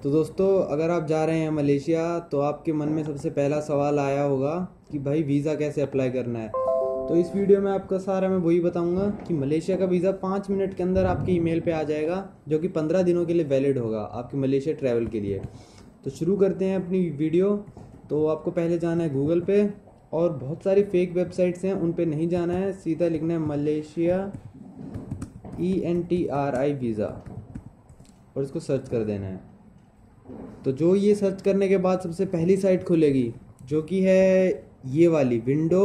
तो दोस्तों, अगर आप जा रहे हैं मलेशिया तो आपके मन में सबसे पहला सवाल आया होगा कि भाई वीज़ा कैसे अप्लाई करना है। तो इस वीडियो में आपका सारा मैं वही बताऊंगा कि मलेशिया का वीज़ा 5 मिनट के अंदर आपके ईमेल पे आ जाएगा, जो कि 15 दिनों के लिए वैलिड होगा आपके मलेशिया ट्रैवल के लिए। तो शुरू करते हैं अपनी वीडियो। तो आपको पहले जाना है गूगल पे, और बहुत सारी फेक वेबसाइट्स हैं, उन पे नहीं जाना है, सीधा लिखना है मलेशिया eNTRI वीज़ा और इसको सर्च कर देना है। तो जो ये सर्च करने के बाद सबसे पहली साइट खुलेगी, जो कि है ये वाली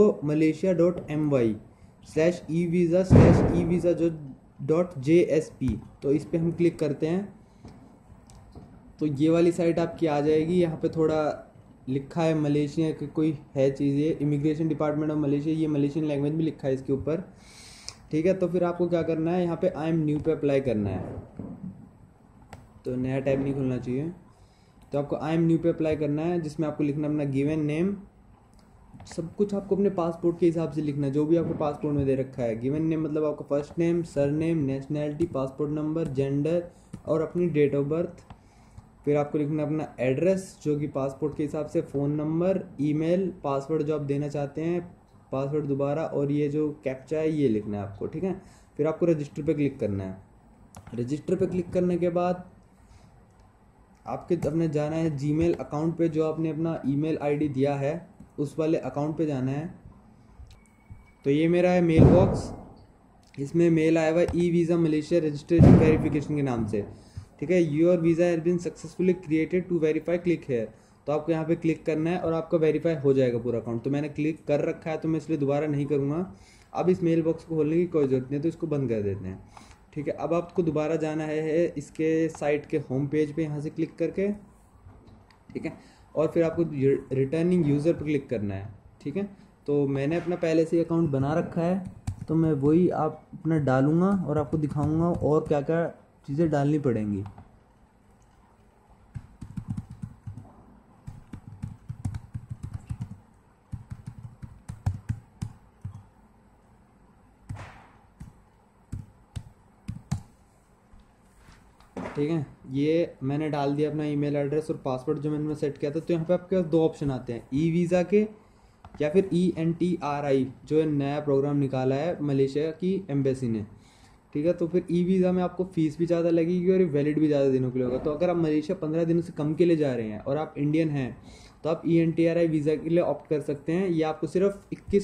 window.my/e-visa/e-visa जो .jsp। तो इस पे हम क्लिक करते हैं तो ये वाली साइट आपकी आ जाएगी। यहाँ पे थोड़ा लिखा है मलेशिया की कोई है चीज़, ये इमिग्रेशन डिपार्टमेंट ऑफ मलेशिया, ये मलेशियन लैंग्वेज में लिखा है इसके ऊपर। ठीक है, तो फिर आपको क्या करना है, यहाँ पे आई एम न्यू पे अप्लाई करना है। तो नया टैब नहीं खुलना चाहिए। तो आपको आई एम न्यू पे अप्लाई करना है, जिसमें आपको लिखना अपना गिवन नेम, सब कुछ आपको अपने पासपोर्ट के हिसाब से लिखना है, जो भी आपको पासपोर्ट में दे रखा है। गिवन नेम मतलब आपका first name, surname, nationality, passport number, gender और अपनी डेट ऑफ बर्थ। फिर आपको लिखना अपना एड्रेस, जो कि पासपोर्ट के हिसाब से, फ़ोन नंबर, ईमेल, पासवर्ड जो आप देना चाहते हैं, पासवर्ड दोबारा, और ये जो कैप्चा है ये लिखना है आपको। ठीक है, फिर आपको रजिस्टर पे क्लिक करना है। रजिस्टर पे क्लिक करने के बाद आपके अपने जाना है जीमेल अकाउंट पे, जो आपने अपना ईमेल आईडी दिया है उस वाले अकाउंट पे जाना है। तो ये मेरा है मेल बॉक्स, इसमें मेल आया हुआ e visa Malaysia registration verification के नाम से। ठीक है, your visa has been successfully created to verify, click here. तो आपको यहाँ पे क्लिक करना है और आपका वेरीफाई हो जाएगा पूरा अकाउंट। तो मैंने क्लिक कर रखा है, तो मैं इसलिए दोबारा नहीं करूँगा। अब इस मेल बॉक्स को खोलने की कोई ज़रूरत नहीं है, तो इसको बंद कर देते हैं। ठीक है, अब आपको दोबारा जाना है इसके साइट के होम पेज पे, यहाँ से क्लिक करके। ठीक है, और फिर आपको रिटर्निंग यूज़र पर क्लिक करना है। ठीक है, तो मैंने अपना पहले से अकाउंट बना रखा है, तो मैं वही आप अपना डालूँगा और आपको दिखाऊँगा और क्या क्या चीज़ें डालनी पड़ेंगी। ठीक है, ये मैंने डाल दिया अपना ईमेल एड्रेस और पासवर्ड जो मैंने सेट किया था। तो यहाँ पे आपके पास दो ऑप्शन आते हैं, ई वीज़ा के या फिर eNTRI, जो नया प्रोग्राम निकाला है मलेशिया की एम्बेसी ने। ठीक है, तो फिर ई वीज़ा में आपको फीस भी ज़्यादा लगेगी और वैलिड भी ज़्यादा दिनों के लिए होगा। तो अगर आप मलेशिया 15 दिनों से कम के लिए जा रहे हैं और आप इंडियन हैं, तो आप eNTRI वीज़ा के लिए ऑप्ट कर सकते हैं। ये आपको सिर्फ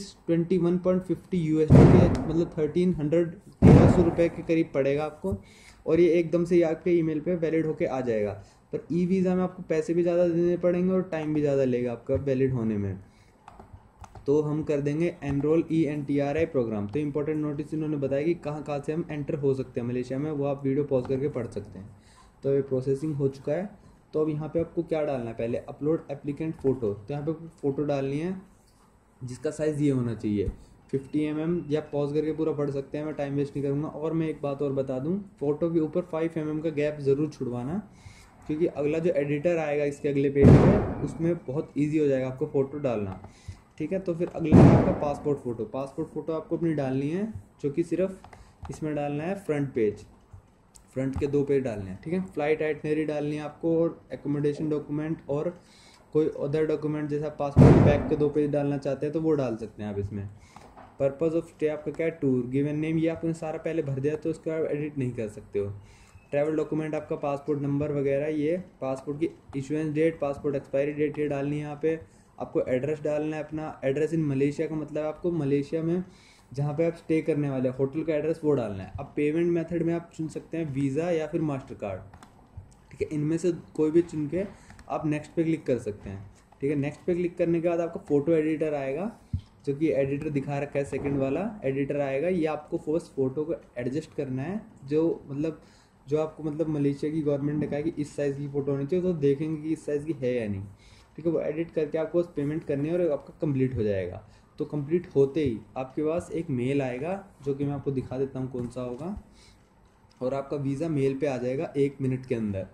2150 USD के, मतलब 1300 रुपये के करीब पड़ेगा आपको, और ये एकदम से आपके ईमेल पे वैलिड होके आ जाएगा। पर ई वीज़ा में आपको पैसे भी ज़्यादा देने पड़ेंगे और टाइम भी ज़्यादा लेगा आपका वैलिड होने में। तो हम कर देंगे एनरोल eNTRI प्रोग्राम। तो इंपॉर्टेंट नोटिस इन्होंने बताया कि कहाँ से हम एंटर हो सकते हैं मलेशिया में, वो आप वीडियो पॉज करके पढ़ सकते हैं। तो ये प्रोसेसिंग हो चुका है। तो अब यहाँ पे आपको क्या डालना है, पहले अपलोड एप्लीकेंट फ़ोटो। तो यहाँ पे फ़ोटो डालनी है जिसका साइज़ ये होना चाहिए 50 mm, या पॉज करके पूरा पढ़ सकते हैं, मैं टाइम वेस्ट नहीं करूँगा। और मैं एक बात और बता दूँ, फ़ोटो के ऊपर 5 mm का गैप ज़रूर छुड़वाना, क्योंकि अगला जो एडिटर आएगा इसके अगले पेज पे, उसमें बहुत ईजी हो जाएगा आपको फ़ोटो डालना। ठीक है, तो फिर अगला है आपका पासपोर्ट फ़ोटो आपको अपनी डालनी है, जो कि सिर्फ इसमें डालना है फ्रंट पेज, फ्रंट के 2 पेज डालने हैं। ठीक है, फ्लाइट आइटनरी डालनी है आपको, और एकोमोडेशन डॉक्यूमेंट, और कोई अदर डॉक्यूमेंट जैसा पासपोर्ट बैक के 2 पेज डालना चाहते हैं तो वो डाल सकते हैं आप इसमें। पर्पज़ ऑफ स्टे आपका क्या है, टूर। गिवन नेम ये आपने सारा पहले भर दिया, तो उसको आप एडिट नहीं कर सकते हो। ट्रैवल डॉक्यूमेंट आपका पासपोर्ट नंबर वगैरह, ये पासपोर्ट की issuance date, passport expiry date ये डालनी है। यहाँ पे आपको एड्रेस डालना है अपना, एड्रेस इन मलेशिया का मतलब आपको मलेशिया में जहाँ पे आप स्टे करने वाले हैं होटल का एड्रेस वो डालना है। अब पेमेंट मेथड में आप चुन सकते हैं वीज़ा या फिर मास्टर कार्ड। ठीक है, इनमें से कोई भी चुन के आप नेक्स्ट पे क्लिक कर सकते हैं। ठीक है, नेक्स्ट पे क्लिक करने के बाद आपका फ़ोटो एडिटर आएगा, जो कि एडिटर दिखा रखा है, सेकंड वाला एडिटर आएगा। ये आपको फर्स्ट फ़ोटो को एडजस्ट करना है, जो आपको मतलब मलेशिया की गवर्नमेंट ने कहा कि इस साइज़ की फ़ोटो होनी चाहिए, तो देखेंगे कि इस साइज़ की है या नहीं। ठीक है, वो एडिट करके आपको बस पेमेंट करनी है और आपका कंप्लीट हो जाएगा। तो कंप्लीट होते ही आपके पास एक मेल आएगा, जो कि मैं आपको दिखा देता हूँ कौन सा होगा, और आपका वीज़ा मेल पे आ जाएगा 1 मिनट के अंदर।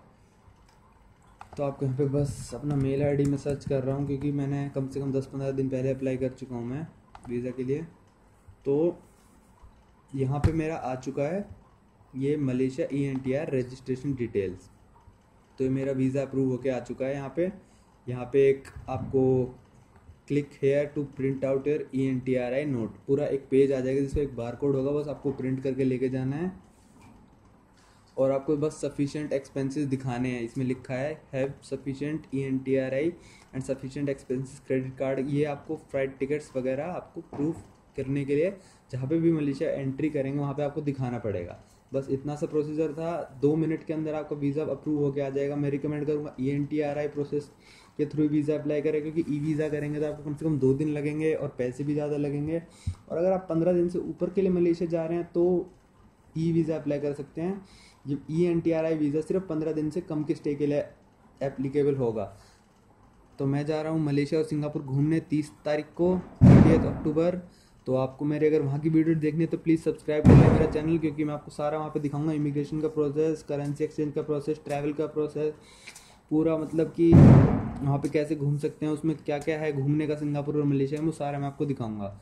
तो आपको यहाँ पे बस अपना मेल आईडी में सर्च कर रहा हूँ, क्योंकि मैंने कम से कम 10-15 दिन पहले अप्लाई कर चुका हूँ मैं वीज़ा के लिए। तो यहाँ पे मेरा आ चुका है ये मलेशिया eNTRI रजिस्ट्रेशन डिटेल्स। तो ये मेरा वीज़ा अप्रूव होके आ चुका है। यहाँ पे एक आपको click here to print out your eNTRI note, पूरा एक पेज आ जाएगा जिसमें एक बार कोड होगा, बस आपको प्रिंट करके लेके जाना है और आपको बस सफिशिएंट एक्सपेंसेस दिखाने हैं। इसमें लिखा है have sufficient eNTRI and sufficient expenses credit card. ये आपको फ्लाइट टिकट्स वगैरह आपको प्रूफ करने के लिए जहाँ पे भी मलेशिया एंट्री करेंगे वहाँ पे आपको दिखाना पड़ेगा। बस इतना सा प्रोसीजर था, 2 मिनट के अंदर आपका वीज़ा अप्रूव होके आ जाएगा। मैं रिकमेंड करूँगा eNTRI प्रोसेस के थ्रू वीज़ा अप्लाई करें, क्योंकि ई वीज़ा करेंगे तो आपको कम से कम 2 दिन लगेंगे और पैसे भी ज़्यादा लगेंगे। और अगर आप 15 दिन से ऊपर के लिए मलेशिया जा रहे हैं तो ई वीज़ा अप्लाई कर सकते हैं। ये eNTRI वीज़ा सिर्फ 15 दिन से कम के स्टे के लिए एप्लीकेबल होगा। तो मैं जा रहा हूँ मलेशिया और सिंगापुर घूमने 30 तारीख को, 30 अक्टूबर। तो आपको मेरे अगर वहाँ की वीडियो देखनी है तो प्लीज़ सब्सक्राइब कर लें मेरा चैनल, क्योंकि मैं आपको सारा वहाँ पे दिखाऊंगा, इमिग्रेशन का प्रोसेस, करेंसी एक्सचेंज का प्रोसेस, ट्रैवल का प्रोसेस, पूरा मतलब कि वहाँ पे कैसे घूम सकते हैं, उसमें क्या क्या है घूमने का सिंगापुर और मलेशिया में, वो सारा मैं आपको दिखाऊंगा।